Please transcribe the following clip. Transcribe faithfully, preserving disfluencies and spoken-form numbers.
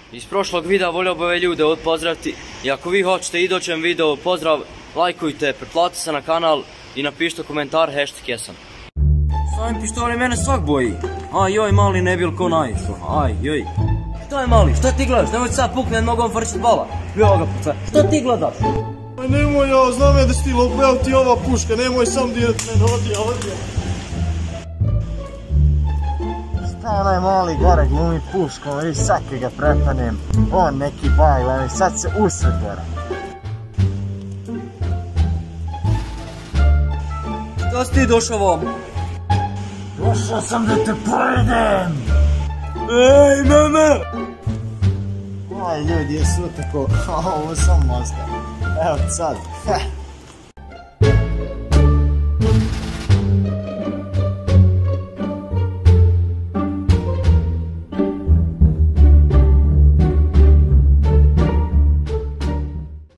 Iz prošlog videa volio bi ove ljude pozdraviti i ako vi hoćete idućem videu pozdrav, lajkujte, pretplatite se na kanal i napišite komentar hashtag jesam. S ovim pištoljem mene svak boji. Aj joj mali ne bil ko naišao, aj joj. Što je mali, što ti gledaš, nemoj sad pukne nogom frčit bala. Evo ga puca, što ti gledaš? Nemoj ja, znam ja da si ti lopo, evo ti ova puška, nemoj sam dirat mene, odi, odi. Šta onaj mali gore glumi puškom i svaki ga prepanem, on neki bajla i sad se usred gore. Što si ti došao ovom? Došao sam da te pojedem! Ej, mene! Aj ljudi, jesu tako, ovo sam mozga. Evo sad, heh.